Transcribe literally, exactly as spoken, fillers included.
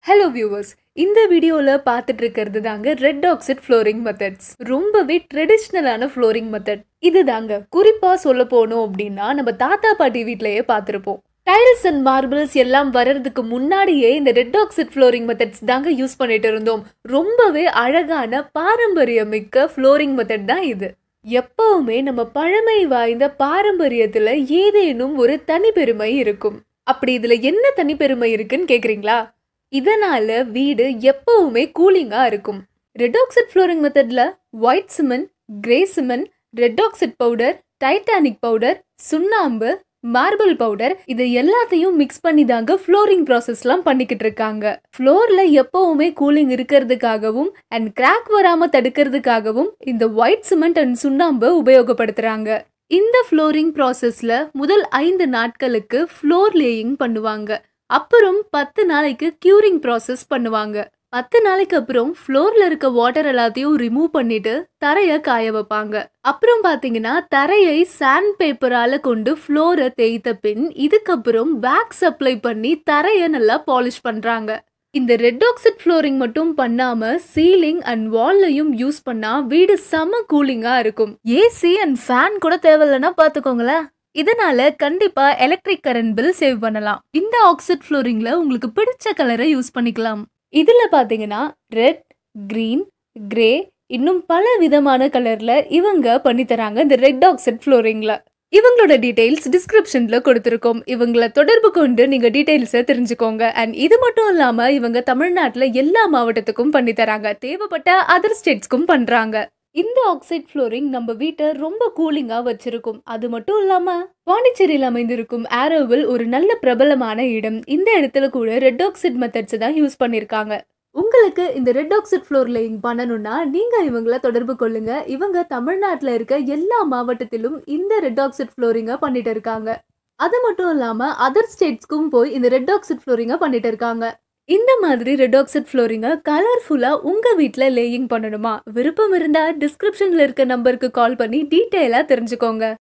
Hello viewers, இந்த வீடியோல பார்த்துட்டு இருக்கிறது தாங்க ரெட் ஆக்சைட் ஃப்ளோரிங் மெத்தட்ஸ். ரொம்பவே ட்ரெடிஷ்னலான ஃப்ளோரிங் மெத்தட் இது தாங்க. குறிப்பா சொல்ல போனோம் அப்படின்னா நம்ம தாத்தா பாட்டி வீட்லயே பார்த்துருப்போம். டைல்ஸ் அண்ட் மார்பிள்ஸ் எல்லாம் வர்றதுக்கு முன்னாடியே இந்த ரெட் ஆக்சைட் ஃப்ளோரிங் மெத்தட்ஸ் தாங்க யூஸ் பண்ணிட்டு இருந்தோம். ரொம்பவே அழகான பாரம்பரியமிக்க ஃப்ளோரிங் மெத்தட் தான் இது. எப்பவுமே நம்ம பழமை வாய்ந்த பாரம்பரியத்துல ஏதேனும் ஒரு தனிப்பெருமை இருக்கும். அப்படி இதுல என்ன தனிப்பெருமை இருக்குன்னு கேக்குறீங்களா? இதனால வீடு எப்பவுமே கூலிங்கா இருக்கும். ரெட் ஆக்சைட் ஃப்ளோரிங் மெத்தட்ல white cement, grey cement, red oxide powder, titanic powder, சுண்ணாம்பு, மார்பிள் பவுடர் இது எல்லாத்தையும் மிக்ஸ் பண்ணி தாங்க ஃப்ளோரிங் ப்ராசஸ்லாம் பண்ணிக்கிட்டு இருக்காங்க. ஃப்ளோர்ல எப்பவுமே கூலிங் இருக்கிறதுக்காகவும் அண்ட் கிராக் வராம தடுக்கிறதுக்காகவும் இந்த ஒயிட் சிமெண்ட் அண்ட் சுண்ணாம்பு உபயோகப்படுத்துறாங்க. இந்த ஃப்ளோரிங் ப்ராசஸ்ல முதல் ஐந்து நாட்களுக்கு ஃப்ளோர் லேயிங் பண்ணுவாங்க. அப்புறம் பத்து நாளைக்கு கியூரிங் ப்ராசஸ் பண்ணுவாங்க. பத்து நாளைக்கு அப்புறம் ஃப்ளோர்ல இருக்க வாட்டர் எல்லாத்தையும் ரிமூவ் பண்ணிட்டு தரைய காய வைப்பாங்க. அப்புறம் பாத்தீங்கன்னா தரையை சாண்ட் பேப்பரால கொண்டு ஃப்ளோரை தேய்த்த பின் இதுக்கப்புறம் வேக்ஸ் அப்ளை பண்ணி தரைய நல்லா பாலிஷ் பண்றாங்க. இந்த ரெட் ஆக்சைட் ஃப்ளோரிங் மட்டும் பண்ணாம சீலிங் அண்ட் வால்லையும் யூஸ் பண்ணா வீடு செம கூலிங்கா இருக்கும். ஏசி அண்ட் ஃபேன் கூட தேவையில்லைன்னா பாத்துக்கோங்களேன். இதனால கண்டிப்பா எலக்ட்ரிக் கரண்ட் பில் சேவ் பண்ணலாம். இந்த ஆக்சைட் ஃப்ளோரிங்ல உங்களுக்கு பிடிச்ச கலரை யூஸ் பண்ணிக்கலாம். இதுல பாத்தீங்கன்னா ரெட், கிரீன், கிரே இன்னும் பல விதமான கலர்ல இவங்க பண்ணி தராங்க இந்த ரெட் ஆக்சைட் ஃப்ளோரிங்ல. இவங்களோட டீடைல்ஸ் டிஸ்கிரிப்ஷன்ல கொடுத்திருக்கோம். இவங்களை தொடர்பு கொண்டு நீங்க டீடைல்ஸை தெரிஞ்சுக்கோங்க. அண்ட் இது மட்டும் இல்லாம இவங்க தமிழ்நாட்டுல எல்லா மாவட்டத்துக்கும் பண்ணி தராங்க. தேவைப்பட்ட அதர் ஸ்டேட்ஸ்க்கும் பண்றாங்க. இந்த ஆக்சைட் ஃப்ளோரிங் நம்ம வீட்டை ரொம்ப கூலிங்கா வச்சிருக்கும். அது மட்டும் இல்லாம பாண்டிச்சேரியில் அமைந்திருக்கும் ஆரோவில் ஒரு நல்ல பிரபலமான இடம். இந்த இடத்துல கூட ரெட் ஆக்சைட் மெத்தட்ஸ் தான் யூஸ் பண்ணிருக்காங்க. உங்களுக்கு இந்த ரெட் ஆக்சைட் ஃப்ளோர் லேயிங் பண்ணணும்னா நீங்க இவங்களை தொடர்பு கொள்ளுங்க. இவங்க தமிழ்நாட்டுல இருக்க எல்லா மாவட்டத்திலும் இந்த ரெட் ஆக்சைட் ஃப்ளோரிங்க பண்ணிட்டு இருக்காங்க. அது மட்டும் இல்லாம அதர் ஸ்டேட்ஸ்க்கும் போய் இந்த ரெட் ஆக்சைட் ஃப்ளோரிங்க பண்ணிட்டு இருக்காங்க. இந்த மாதிரி ரெட் ஆக்சைட் ஃப்ளோரிங்க கலர்ஃபுல்லா உங்க வீட்ல லேயிங் பண்ணணுமா? விருப்பம் இருந்தா டிஸ்கிரிப்ஷன்ல இருக்க நம்பருக்கு கால் பண்ணி டீட்டெயிலா தெரிஞ்சுக்கோங்க.